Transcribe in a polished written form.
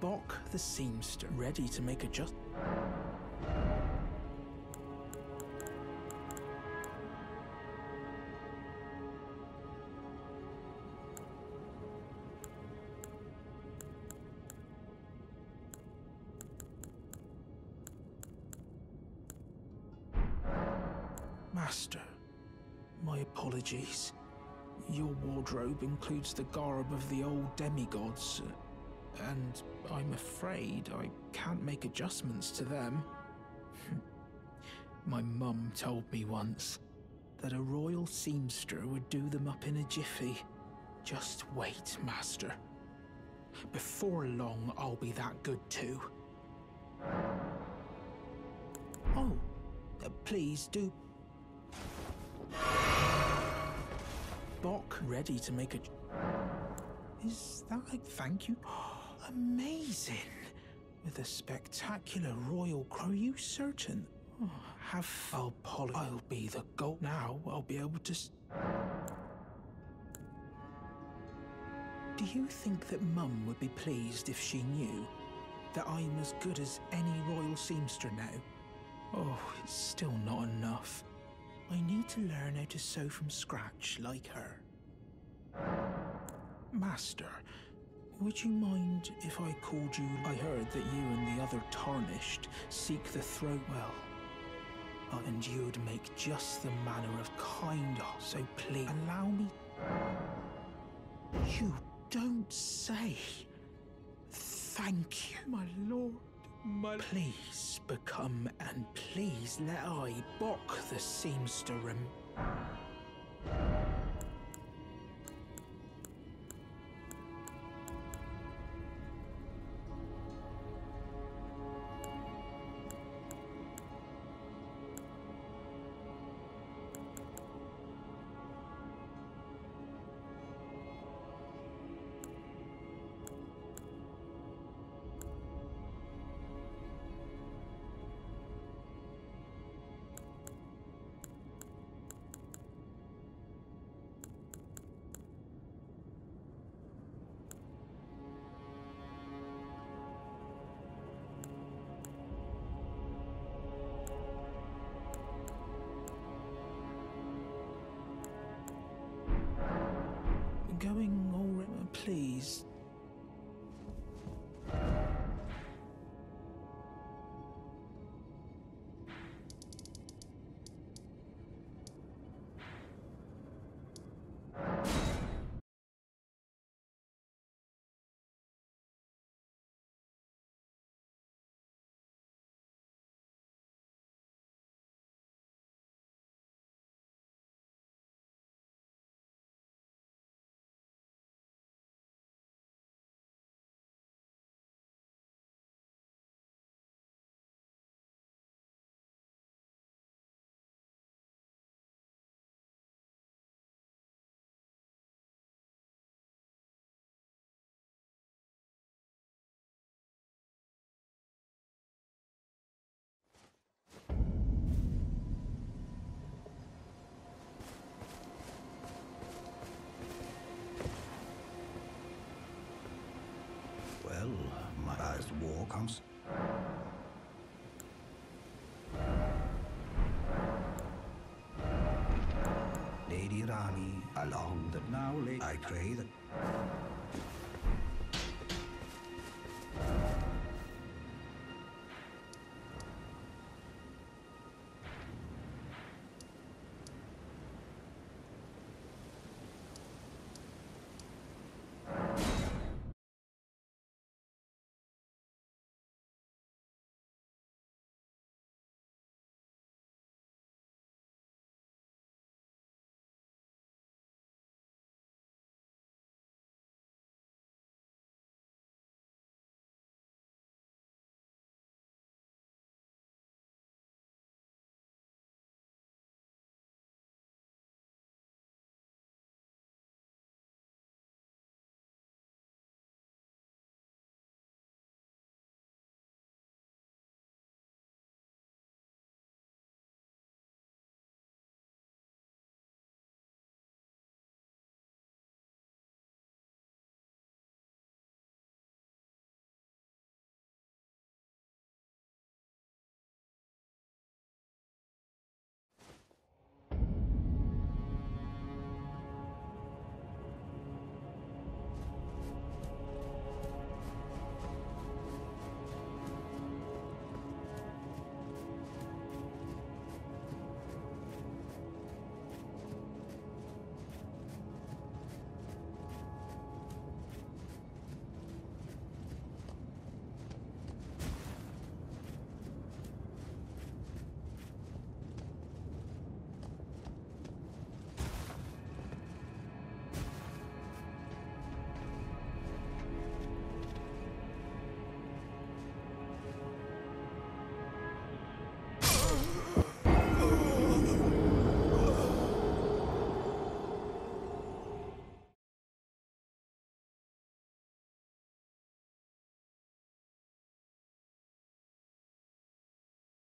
Bock the seamster, ready to make a just... Master, my apologies. Your wardrobe includes the garb of the old demigods, and I'm afraid I can't make adjustments to them. My mum told me once that a royal seamster would do them up in a jiffy. Just wait, Master. Before long, I'll be that good too. Oh, please do. Bock ready to make a... Is that a thank you? Amazing! With a spectacular royal crow, are you certain? Oh, I'll be the gold. Now I'll be able to... Do you think that Mum would be pleased if she knew that I'm as good as any royal seamster now? Oh, it's still not enough. I need to learn how to sew from scratch like her. Master, would you mind if I called you... I heard that you and the other Tarnished seek the throat well. And you'd make just the manner of kind heart. So please, allow me... You don't say. Thank you, my lord. Please become, and please let I, Bock the seamster, going all please. Well, as the war comes. Lady Rani, along that now, I pray that...